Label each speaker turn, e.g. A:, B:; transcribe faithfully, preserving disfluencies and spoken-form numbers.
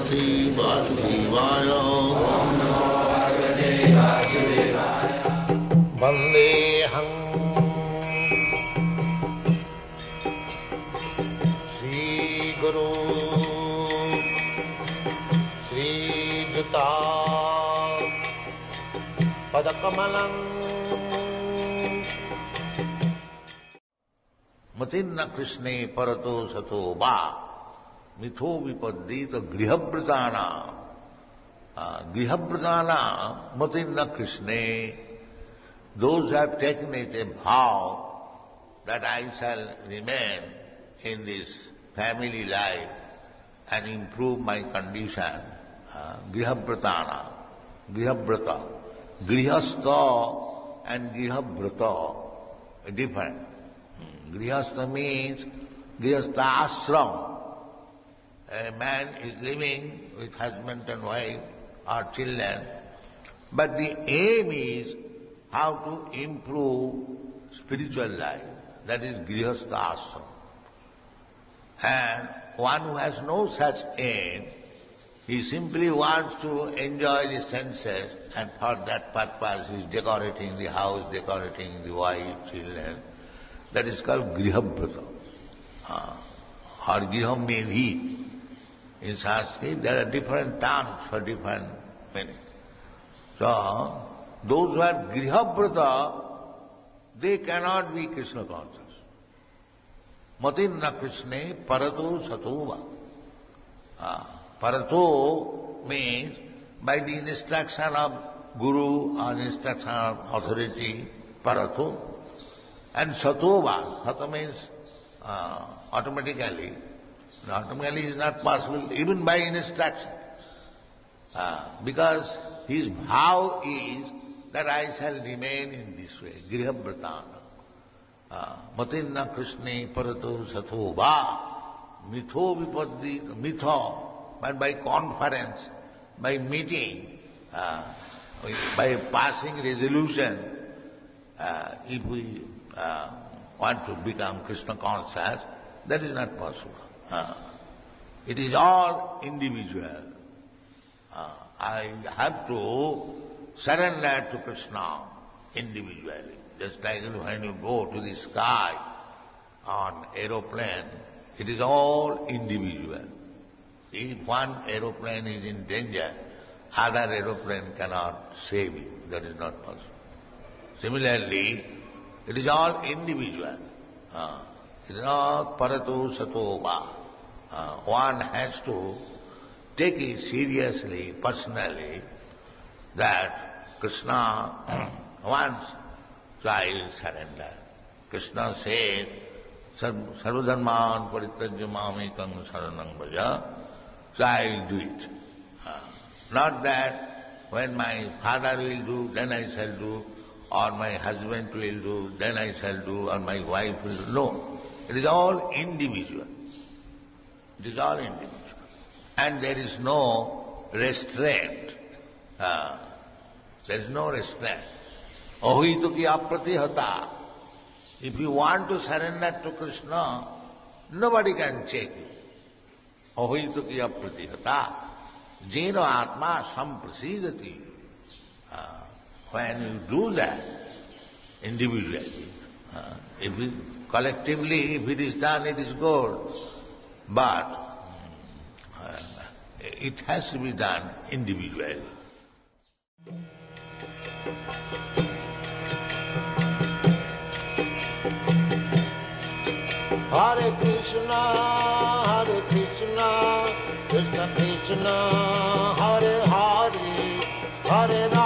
A: Parvati Vasudevaya. Vandeham Sri Guru Sri Juta Padakamalang Matinna Krishne Parato Sato Va Mitho Vipaddita Grihabhritana Grihabhritana Matinna Krishne. Those who have taken it a vow that I shall remain in this family life and improve my condition, uh, Grihabhritana, Grihabhrata. Grihastha and Grihabhrata are different. Grihastha means Grihastha ashram. A man is living with husband and wife or children, but the aim is how to improve spiritual life. That is Grihastha ashram. And one who has no such aim, he simply wants to enjoy the senses, and for that purpose he is decorating the house, decorating the wife, children. That is called Grihabhrata. Uh, or Griham means he. In Sanskrit there are different terms for different meaning. So, those who are Grihabhrata, they cannot be Krishna conscious. Matinna Krishne Parato Satova. Uh, Parato means by the instruction of Guru or instruction of authority, Parato. And Satova, Sata means uh, automatically. Automatically is not possible even by instruction. Uh, because his vow is that I shall remain in this way, Grihabhritana. Matinna Krishne Parato Satho Va Mitho Vipaddita, Mitho, but by conference, by meeting, uh, by passing resolution, uh, if we uh, want to become Krishna conscious, that is not possible. Uh, it is all individual. Uh, I have to surrender to Krishna individually. Just like when you go to the sky on aeroplane, it is all individual. If one aeroplane is in danger, other aeroplane cannot save it. That is not possible. Similarly, it is all individual. Uh, it is all Parato Sato Va. Uh, one has to take it seriously, personally, that Krishna wants, so I will surrender. Krishna said, Sarvadharman Parityajya Mamekam Saranam Bhaja, so I will do it. Uh, not that when my father will do, then I shall do, or my husband will do, then I shall do, or my wife will do. No. It is all individual. It is all individual. And there is no restraint. Uh, there is no restraint. Ahito ki apratihata. If you want to surrender to Krishna, nobody can check you. Ahito ki apratihata. Jena atma samprasidati. Uh, when you do that individually, uh, if we, collectively, if it is done, it is good. But uh, it has to be done individually. Hare Krishna, Hare Krishna, Krishna Krishna, Hare Hare, Hare Rama.